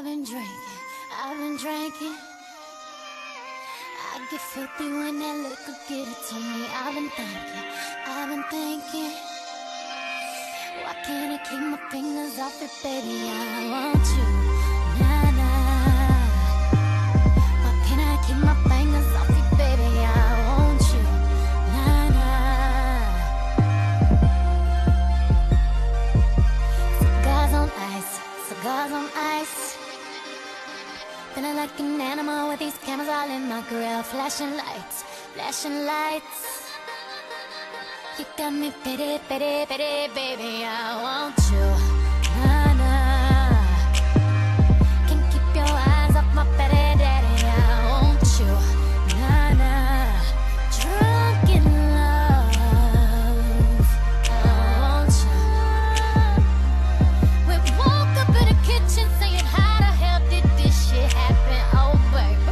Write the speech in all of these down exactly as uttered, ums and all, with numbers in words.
been drinking, I've been drinking. I get filthy when that liquor get it to me. I've been thinking, I've been thinking. Why can't I keep my fingers off it, baby? I want you, nah, nah. Why can't I keep my fingers off it, baby? I want you, nah, nah. Cigars on ice, cigars on ice. Feeling like an animal with these cameras all in my grill. Flashing lights, flashing lights. You got me pity, pity, pity, baby, I want you, nah, nah. Can't keep your eyes off my petty daddy, I want you, nah, nah. Drunk in love, I want you. We woke up in the kitchen saying how the hell did this shit happen, oh baby.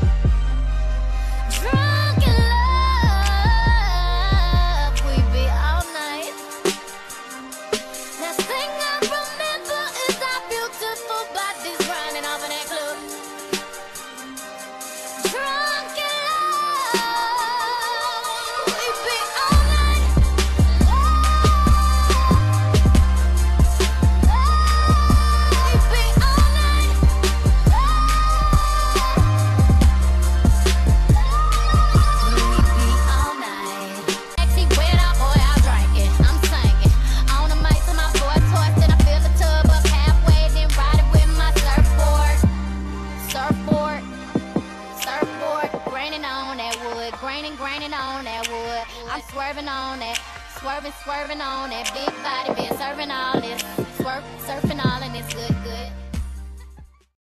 Drunk in love, we be all night. Last thing I remember is our beautiful bodies running off in that club. Drunk in love, we be all night. We be all night. We be all night. Sexy wet out, boy, I'm drinking, I'm singing. On the mic to my boy toys, then I fill the tub up halfway, then ride it with my surfboard. Surfboard, surfboard, graining on that wood, graining, graining on that wood. I'm swerving on that, swerving, swerving on that big body, been serving all this